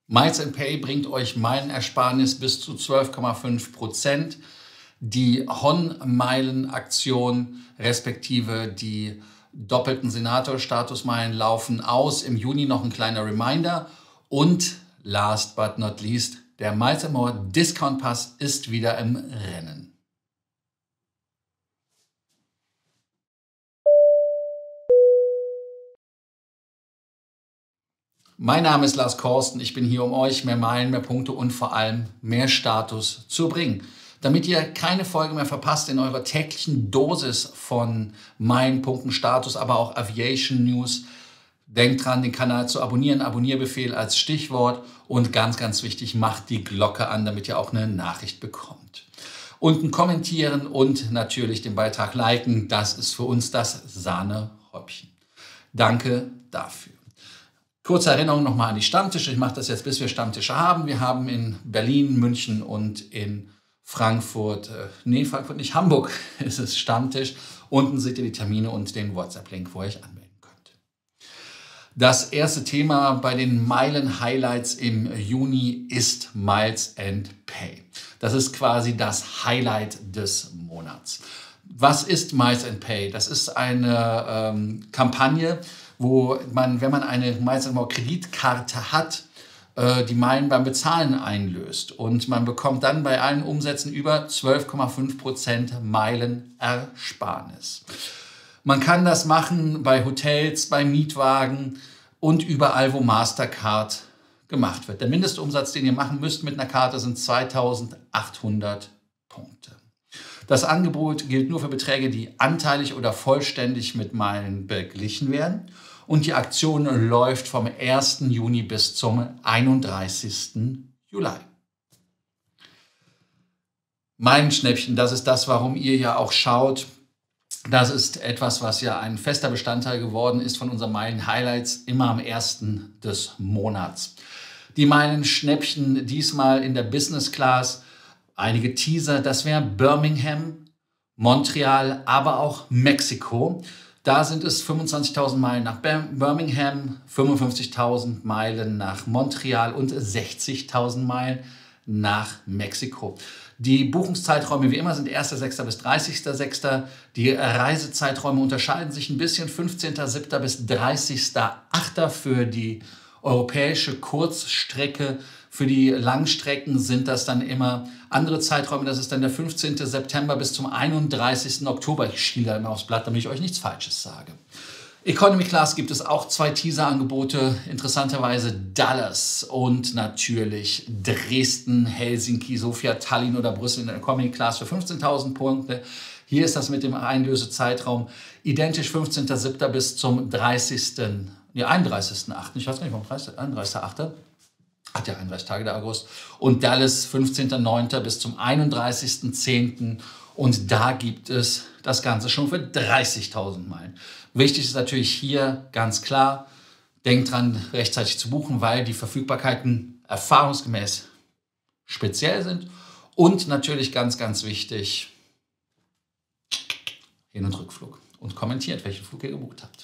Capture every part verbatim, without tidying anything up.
Miles and Pay bringt euch Meilenersparnis bis zu zwölf Komma fünf Prozent. Die Hon-Meilen-Aktion respektive die doppelten Senator-Statusmeilen laufen aus. Im Juni noch ein kleiner Reminder. Und last but not least, der Miles and More Discount Pass ist wieder im Rennen. Mein Name ist Lars Korsten. Ich bin hier, um euch mehr Meilen, mehr Punkte und vor allem mehr Status zu bringen. Damit ihr keine Folge mehr verpasst in eurer täglichen Dosis von Meilen, Punkten, Status, aber auch Aviation News, denkt dran, den Kanal zu abonnieren. Abonnierbefehl als Stichwort. Und ganz, ganz wichtig, macht die Glocke an, damit ihr auch eine Nachricht bekommt. Unten kommentieren und natürlich den Beitrag liken. Das ist für uns das Sahnehäubchen. Danke dafür. Kurze Erinnerung nochmal an die Stammtische. Ich mache das jetzt, bis wir Stammtische haben. Wir haben in Berlin, München und in Frankfurt, äh, nee, Frankfurt nicht, Hamburg ist es Stammtisch. Unten seht ihr die Termine und den WhatsApp-Link, wo ihr euch anmelden könnt. Das erste Thema bei den Meilen-Highlights im Juni ist Miles and Pay. Das ist quasi das Highlight des Monats. Was ist Miles and Pay? Das ist eine ähm, Kampagne, wo man, wenn man eine Miles and More Kreditkarte hat, äh, die Meilen beim Bezahlen einlöst. Und man bekommt dann bei allen Umsätzen über zwölf Komma fünf Prozent Meilenersparnis. Man kann das machen bei Hotels, bei Mietwagen und überall, wo Mastercard gemacht wird. Der Mindestumsatz, den ihr machen müsst mit einer Karte, sind zweitausendachthundert Punkte. Das Angebot gilt nur für Beträge, die anteilig oder vollständig mit Meilen beglichen werden. Und die Aktion läuft vom ersten Juni bis zum einunddreißigsten Juli. Meilenschnäppchen, das ist das, warum ihr ja auch schaut. Das ist etwas, was ja ein fester Bestandteil geworden ist von unseren Meilen-Highlights, immer am ersten des Monats. Die Meilenschnäppchen diesmal in der Business Class. Einige Teaser, das wäre Birmingham, Montreal, aber auch Mexiko. Da sind es fünfundzwanzigtausend Meilen nach Birmingham, fünfundfünfzigtausend Meilen nach Montreal und sechzigtausend Meilen nach Mexiko. Die Buchungszeiträume wie immer sind erster sechster bis dreißigster sechster Die Reisezeiträume unterscheiden sich ein bisschen. fünfzehnter siebter bis dreißigster achter für die europäische Kurzstrecke. Für die Langstrecken sind das dann immer andere Zeiträume. Das ist dann der fünfzehnten September bis zum einunddreißigsten Oktober. Ich schiele da immer aufs Blatt, damit ich euch nichts Falsches sage. Economy Class gibt es auch zwei Teaser-Angebote. Interessanterweise Dallas und natürlich Dresden, Helsinki, Sofia, Tallinn oder Brüssel in der Economy Class für fünfzehntausend Punkte. Hier ist das mit dem Einlösezeitraum identisch fünfzehnten siebter bis zum dreißigsten Nee, einunddreißigsten achten Ich weiß gar nicht, warum einunddreißigsten achten Hat ja einunddreißig Tage der August. Und Dallas fünfzehnten neunten bis zum einunddreißigsten zehnten Und da gibt es das Ganze schon für dreißigtausend Meilen. Wichtig ist natürlich hier ganz klar, denkt dran, rechtzeitig zu buchen, weil die Verfügbarkeiten erfahrungsgemäß speziell sind. Und natürlich ganz, ganz wichtig, Hin- und Rückflug. Und kommentiert, welchen Flug ihr gebucht habt.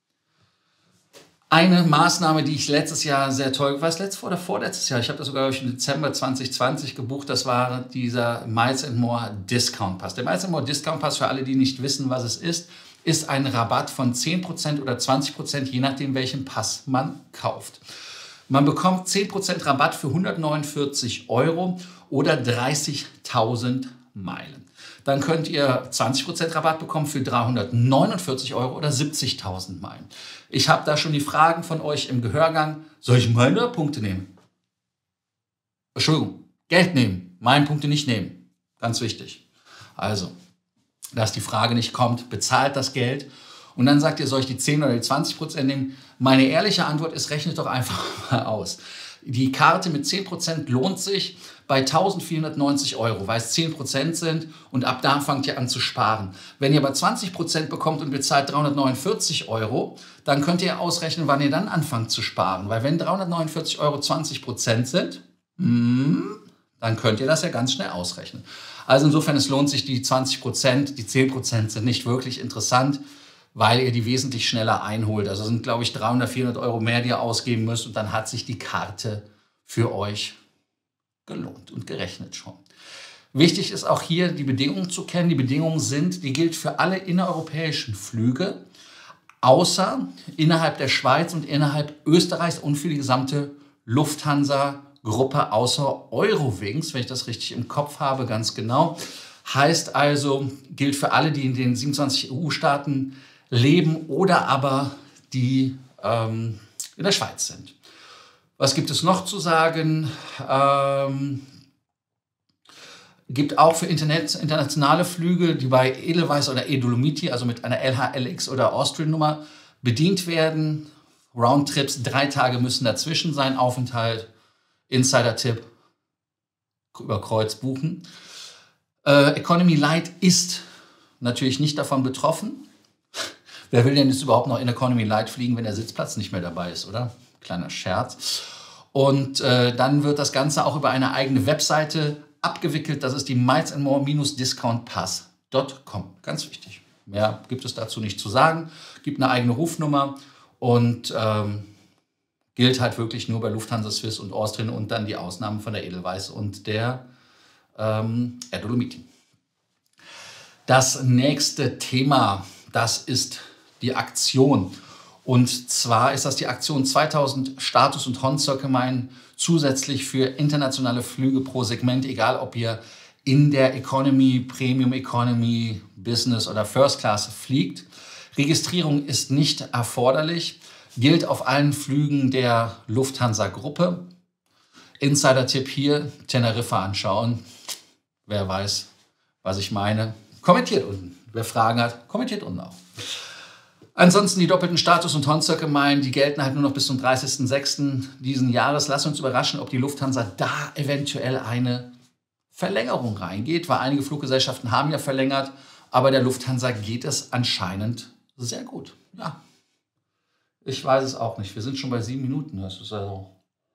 Eine Maßnahme, die ich letztes Jahr sehr toll, war es letztes oder vorletztes Jahr, ich habe das sogar im Dezember zwanzig zwanzig gebucht, das war dieser Miles and More Discount Pass. Der Miles and More Discount Pass, für alle, die nicht wissen, was es ist, ist ein Rabatt von zehn Prozent oder zwanzig Prozent, je nachdem, welchen Pass man kauft. Man bekommt zehn Prozent Rabatt für hundertneunundvierzig Euro oder dreißigtausend Meilen. Dann könnt ihr zwanzig Prozent Rabatt bekommen für dreihundertneunundvierzig Euro oder siebzigtausend Meilen. Ich habe da schon die Fragen von euch im Gehörgang. Soll ich Meilen oder Punkte nehmen? Entschuldigung, Geld nehmen, Meilenpunkte nicht nehmen. Ganz wichtig. Also, dass die Frage nicht kommt, bezahlt das Geld. Und dann sagt ihr, soll ich die zehn oder die zwanzig Prozent nehmen? Meine ehrliche Antwort ist, rechnet doch einfach mal aus. Die Karte mit zehn Prozent lohnt sich bei eintausendvierhundertneunzig Euro, weil es zehn Prozent sind und ab da fangt ihr an zu sparen. Wenn ihr aber zwanzig Prozent bekommt und bezahlt dreihundertneunundvierzig Euro, dann könnt ihr ausrechnen, wann ihr dann anfangt zu sparen. Weil wenn dreihundertneunundvierzig Euro zwanzig Prozent sind, dann könnt ihr das ja ganz schnell ausrechnen. Also insofern, es lohnt sich die zwanzig Prozent, die zehn Prozent sind nicht wirklich interessant, weil ihr die wesentlich schneller einholt. Also sind, glaube ich, dreihundert, vierhundert Euro mehr, die ihr ausgeben müsst und dann hat sich die Karte für euch gelohnt und gerechnet schon. Wichtig ist auch hier die Bedingungen zu kennen. Die Bedingungen sind, die gilt für alle innereuropäischen Flüge, außer innerhalb der Schweiz und innerhalb Österreichs und für die gesamte Lufthansa-Gruppe außer Eurowings, wenn ich das richtig im Kopf habe, ganz genau. Heißt also, gilt für alle, die in den siebenundzwanzig E U-Staaten leben oder aber die ähm, in der Schweiz sind. Was gibt es noch zu sagen? Ähm, gibt auch für Internet, internationale Flüge, die bei Edelweiss oder Edolomiti, also mit einer L H L X oder Austrian-Nummer, bedient werden. Roundtrips, drei Tage müssen dazwischen sein, Aufenthalt, Insider-Tipp, über Kreuz buchen. Äh, Economy Light ist natürlich nicht davon betroffen. Wer will denn jetzt überhaupt noch in Economy Light fliegen, wenn der Sitzplatz nicht mehr dabei ist, oder? Kleiner Scherz. Und äh, dann wird das Ganze auch über eine eigene Webseite abgewickelt. Das ist die miles and more discount pass punkt com. Ganz wichtig. Mehr gibt es dazu nicht zu sagen. Gibt eine eigene Rufnummer und ähm, gilt halt wirklich nur bei Lufthansa, Swiss und Austrian und dann die Ausnahmen von der Edelweiss und der ähm, Edolomiti. Das nächste Thema, das ist die Aktion. Und zwar ist das die Aktion zweitausend Status- und Hornzirkelmeilen zusätzlich für internationale Flüge pro Segment, egal ob ihr in der Economy, Premium Economy, Business oder First Class fliegt. Registrierung ist nicht erforderlich, gilt auf allen Flügen der Lufthansa-Gruppe. Insider-Tipp hier, Teneriffa anschauen. Wer weiß, was ich meine, kommentiert unten. Wer Fragen hat, kommentiert unten auch. Ansonsten die doppelten Status- und Hornzirkelmeilen, die gelten halt nur noch bis zum dreißigsten sechsten diesen Jahres. Lasst uns überraschen, ob die Lufthansa da eventuell eine Verlängerung reingeht, weil einige Fluggesellschaften haben ja verlängert, aber der Lufthansa geht es anscheinend sehr gut. Ja, ich weiß es auch nicht. Wir sind schon bei sieben Minuten. Das ist also,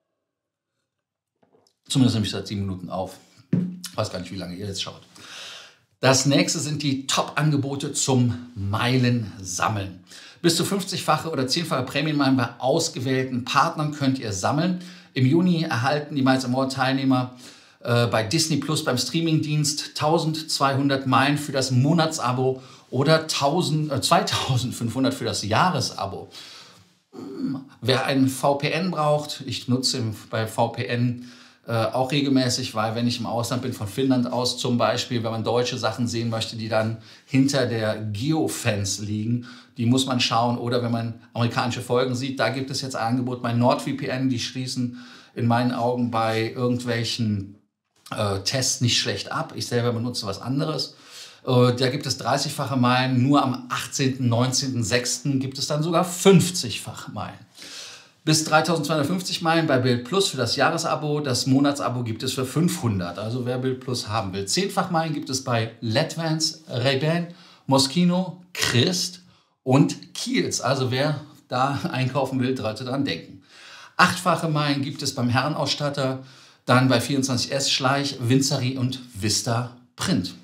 zumindest nehme ich seit sieben Minuten auf. Ich weiß gar nicht, wie lange ihr jetzt schaut. Das nächste sind die Top-Angebote zum Meilensammeln. Bis zu fünfzigfache oder zehnfache Prämienmeilen bei ausgewählten Partnern könnt ihr sammeln. Im Juni erhalten die Miles and More Teilnehmer äh, bei Disney Plus beim Streamingdienst eintausendzweihundert Meilen für das Monatsabo oder tausend, äh, zweitausendfünfhundert für das Jahresabo. Hm. Wer einen V P N braucht, ich nutze bei V P N Äh, auch regelmäßig, weil wenn ich im Ausland bin, von Finnland aus zum Beispiel, wenn man deutsche Sachen sehen möchte, die dann hinter der Geofence liegen, die muss man schauen. Oder wenn man amerikanische Folgen sieht, da gibt es jetzt ein Angebot bei NordVPN, die schließen in meinen Augen bei irgendwelchen äh, Tests nicht schlecht ab. Ich selber benutze was anderes. Äh, da gibt es dreißigfache Meilen, nur am achtzehnten, neunzehnten sechsten gibt es dann sogar fünfzigfache Meilen. Bis dreitausendzweihundertfünfzig Meilen bei Bild Plus für das Jahresabo. Das Monatsabo gibt es für fünfhundert. Also wer Bild Plus haben will. zehnfach Meilen gibt es bei Letvans, Ray-Ban, Moschino, Christ und Kiels. Also wer da einkaufen will, sollte dran denken. achtfache Meilen gibt es beim Herrenausstatter. Dann bei vierundzwanzig S Schleich, Vincery und Vista Print.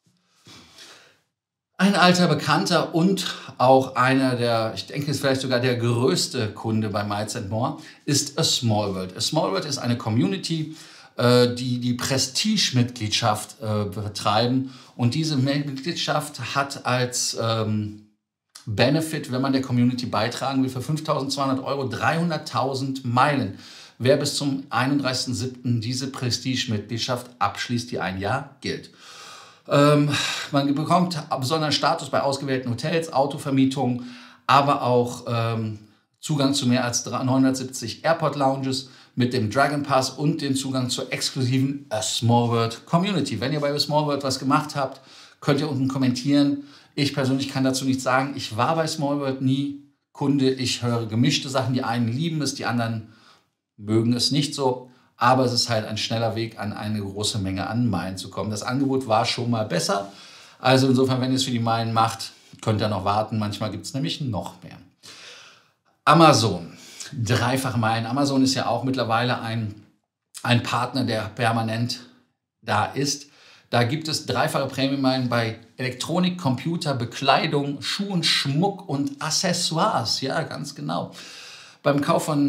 Ein alter Bekannter und auch einer der, ich denke, ist vielleicht sogar der größte Kunde bei Miles and More, ist A Small World. A Small World ist eine Community, äh, die die Prestige-Mitgliedschaft äh, betreiben. Und diese Mitgliedschaft hat als ähm, Benefit, wenn man der Community beitragen will, für fünftausendzweihundert Euro dreihunderttausend Meilen. Wer bis zum einunddreißigsten siebten diese Prestige-Mitgliedschaft abschließt, die ein Jahr gilt. Ähm, man bekommt besonderen Status bei ausgewählten Hotels, Autovermietungen, aber auch ähm, Zugang zu mehr als neunhundertsiebzig Airport-Lounges mit dem Dragon Pass und den Zugang zur exklusiven A Small World Community. Wenn ihr bei A Small World was gemacht habt, könnt ihr unten kommentieren. Ich persönlich kann dazu nichts sagen. Ich war bei Small World nie Kunde. Ich höre gemischte Sachen. Die einen lieben es, die anderen mögen es nicht so. Aber es ist halt ein schneller Weg, an eine große Menge an Meilen zu kommen. Das Angebot war schon mal besser. Also insofern, wenn ihr es für die Meilen macht, könnt ihr noch warten. Manchmal gibt es nämlich noch mehr. Amazon. Dreifache Meilen. Amazon ist ja auch mittlerweile ein, ein Partner, der permanent da ist. Da gibt es dreifache Prämienmeilen bei Elektronik, Computer, Bekleidung, Schuhen, Schmuck und Accessoires. Ja, ganz genau. Beim Kauf von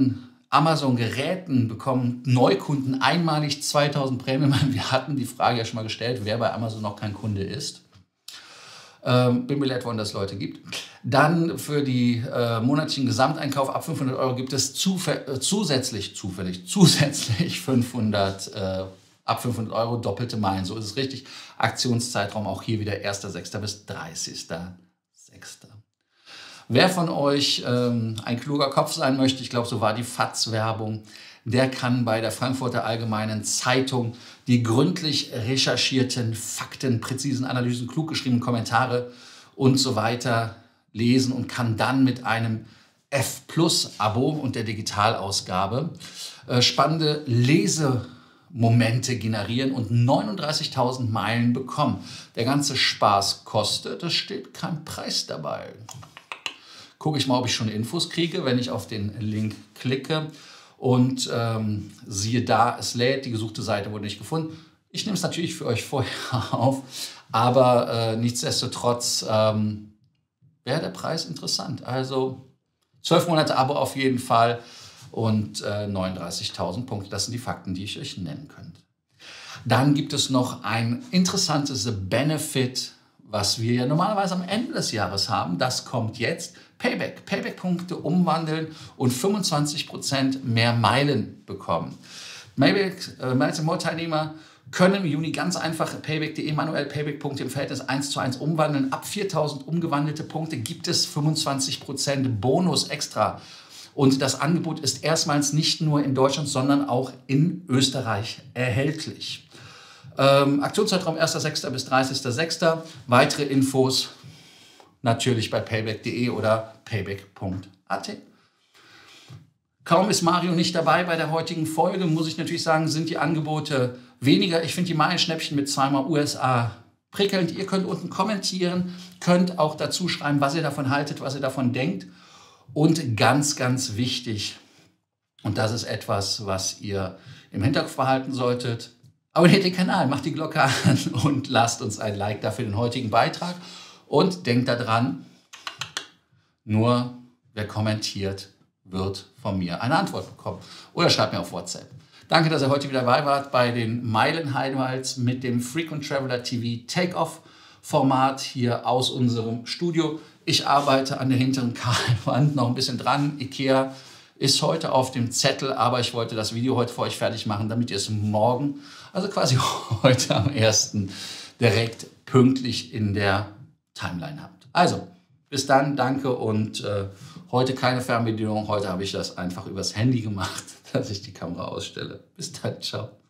Amazon-Geräten bekommen Neukunden einmalig zweitausend Prämien. Wir hatten die Frage ja schon mal gestellt, wer bei Amazon noch kein Kunde ist. Ähm, bin mir leid, wann das Leute gibt. Dann für die äh, monatlichen Gesamteinkauf ab fünfhundert Euro gibt es äh, zusätzlich, zufällig, zusätzlich fünfhundert, äh, ab fünfhundert Euro doppelte Meilen. So ist es richtig. Aktionszeitraum auch hier wieder erster sechster bis dreißigster sechster Wer von euch ähm, ein kluger Kopf sein möchte, ich glaube, so war die F A Z-Werbung, der kann bei der Frankfurter Allgemeinen Zeitung die gründlich recherchierten Fakten, präzisen Analysen, klug geschriebenen Kommentare und so weiter lesen und kann dann mit einem F Plus Abo und der Digitalausgabe äh, spannende Lesemomente generieren und neununddreißigtausend Meilen bekommen. Der ganze Spaß kostet, es steht kein Preis dabei. Gucke ich mal, ob ich schon Infos kriege, wenn ich auf den Link klicke. Und ähm, siehe da, es lädt, die gesuchte Seite wurde nicht gefunden. Ich nehme es natürlich für euch vorher auf, aber äh, nichtsdestotrotz ähm, wäre der Preis interessant. Also zwölf Monate Abo auf jeden Fall und äh, neununddreißigtausend Punkte. Das sind die Fakten, die ich euch nennen könnte. Dann gibt es noch ein interessantes Benefit, was wir ja normalerweise am Ende des Jahres haben. Das kommt jetzt. Payback. Payback-Punkte umwandeln und fünfundzwanzig Prozent mehr Meilen bekommen. Payback, äh, Miles and More Teilnehmer können im Juni ganz einfach payback punkt de manuell Payback-Punkte im Verhältnis eins zu eins umwandeln. Ab viertausend umgewandelte Punkte gibt es fünfundzwanzig Prozent Bonus extra. Und das Angebot ist erstmals nicht nur in Deutschland, sondern auch in Österreich erhältlich. Ähm, Aktionszeitraum erster sechster bis dreißigster sechster Weitere Infos natürlich bei payback punkt de oder payback punkt at. Kaum ist Mario nicht dabei bei der heutigen Folge, muss ich natürlich sagen, sind die Angebote weniger. Ich finde die Meilenschnäppchen mit zweimal U S A prickelnd. Ihr könnt unten kommentieren, könnt auch dazu schreiben, was ihr davon haltet, was ihr davon denkt. Und ganz, ganz wichtig, und das ist etwas, was ihr im Hinterkopf behalten solltet, abonniert den Kanal, macht die Glocke an und lasst uns ein Like dafür den heutigen Beitrag. Und denkt daran, nur wer kommentiert, wird von mir eine Antwort bekommen. Oder schreibt mir auf WhatsApp. Danke, dass ihr heute wieder dabei wart bei den Meilen-Highlights mit dem Frequent Traveler T V Take-Off-Format hier aus unserem Studio. Ich arbeite an der hinteren Karlwand noch ein bisschen dran. Ikea ist heute auf dem Zettel, aber ich wollte das Video heute für euch fertig machen, damit ihr es morgen, also quasi heute am ersten direkt pünktlich in der Timeline habt. Also, bis dann, danke und äh, heute keine Fernbedienung. Heute habe ich das einfach übers Handy gemacht, dass ich die Kamera ausstelle. Bis dann, ciao.